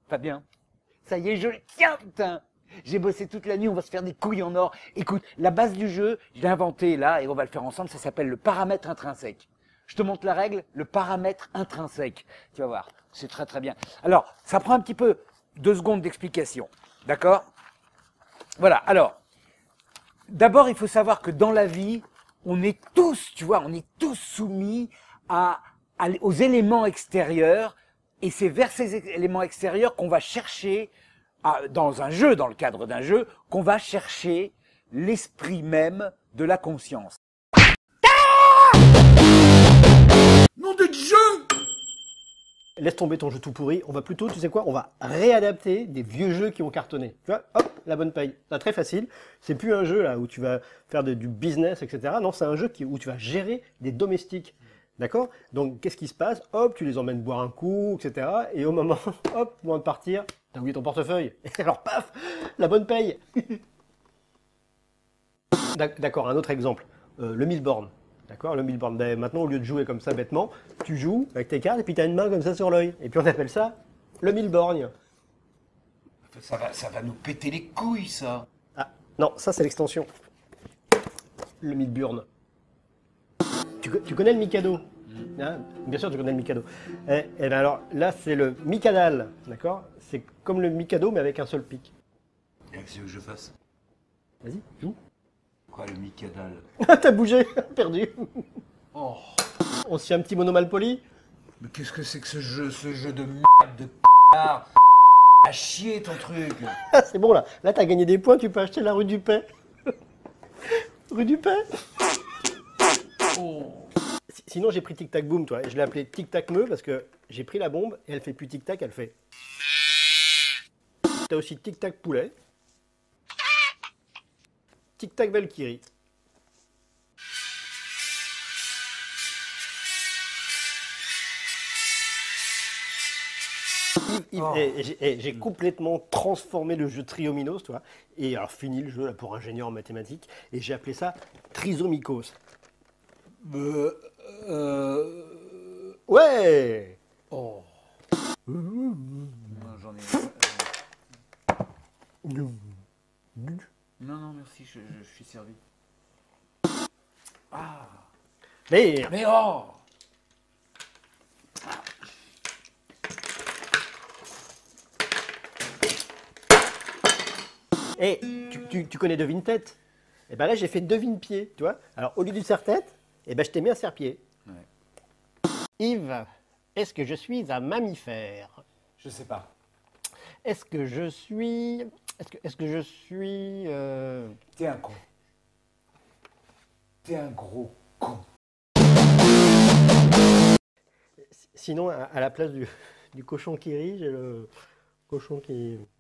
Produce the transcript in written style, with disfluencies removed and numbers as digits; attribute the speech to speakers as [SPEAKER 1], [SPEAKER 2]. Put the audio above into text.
[SPEAKER 1] Fabien, ça y est, je le tiens, putain. J'ai bossé toute la nuit, on va se faire des couilles en or. Écoute, la base du jeu, je l'ai inventé là et on va le faire ensemble, ça s'appelle le paramètre intrinsèque. Je te montre la règle, le paramètre intrinsèque. Tu vas voir, c'est très très bien. Alors, ça prend un petit peu 2 secondes d'explication, d'accord? Voilà, alors, d'abord il faut savoir que dans la vie, on est tous, tu vois, on est tous soumis aux éléments extérieurs et c'est vers ces éléments extérieurs qu'on va chercher, dans un jeu, dans le cadre d'un jeu, qu'on va chercher l'esprit même de la conscience.
[SPEAKER 2] Nom de Dieu! Laisse tomber ton jeu tout pourri, on va plutôt, tu sais quoi, on va réadapter des vieux jeux qui ont cartonné. Tu vois, hop, la bonne paye. C'est très facile, c'est plus un jeu là où tu vas faire du business, etc. Non, c'est un jeu où tu vas gérer des domestiques. D'accord? Donc, qu'est-ce qui se passe? Hop, tu les emmènes boire un coup, etc. Et au moment, hop, moment de partir, t'as oublié ton portefeuille. Et alors, paf, la bonne paye. D'accord, un autre exemple. Le Milborn. D'accord, le Milborn. Ben, maintenant, au lieu de jouer comme ça bêtement, tu joues avec tes cartes et puis tu as une main comme ça sur l'œil. Et puis on appelle ça le Milborn.
[SPEAKER 1] Ça va nous péter les couilles, ça.
[SPEAKER 2] Ah, non, ça c'est l'extension. Le Milburn. Tu connais le Mikado? Hein, bien sûr, tu connais le Mikado. Et ben alors, là, c'est le Mikadal. D'accord? C'est comme le Mikado, mais avec un seul pic.
[SPEAKER 1] Et qu'est-ce que je fasse?
[SPEAKER 2] Vas-y, joue.
[SPEAKER 1] Quoi, le Mikadal?
[SPEAKER 2] T'as bougé, perdu.
[SPEAKER 1] Oh.
[SPEAKER 2] On se fait un petit mono mal poli.
[SPEAKER 1] Mais qu'est-ce que c'est que ce jeu de merde, de p***ard? À chier ton truc.
[SPEAKER 2] Ah, c'est bon là. Là, t'as gagné des points, tu peux acheter la rue du Paix. Rue du Paix.
[SPEAKER 1] Oh.
[SPEAKER 2] Sinon, j'ai pris Tic Tac Boom, toi. Et je l'ai appelé Tic Tac Meu parce que j'ai pris la bombe et elle fait plus Tic Tac, elle fait. T'as aussi Tic Tac Poulet. Tic Tac Valkyrie.
[SPEAKER 1] Oh.
[SPEAKER 2] Et j'ai complètement transformé le jeu Triominos, tu vois. Et alors, fini le jeu là, pour ingénieur en mathématiques. Et j'ai appelé ça Trisomicos. Ouais.
[SPEAKER 1] Oh. J'en ai. Non, merci, je suis servi. Ah.
[SPEAKER 2] Mais
[SPEAKER 1] Oh.
[SPEAKER 2] hey, tu connais devine-tête? Et ben là, j'ai fait devine-pied, tu vois. Alors, au lieu du serre-tête, et ben je t'ai mis un serre-pied.
[SPEAKER 1] Ouais.
[SPEAKER 2] Yves, est-ce que je suis un mammifère?
[SPEAKER 1] Je sais pas.
[SPEAKER 2] Est-ce que je suis... Est-ce que je suis...
[SPEAKER 1] T'es un con. T'es un gros con.
[SPEAKER 2] Sinon, à la place du cochon qui rit, j'ai le cochon qui...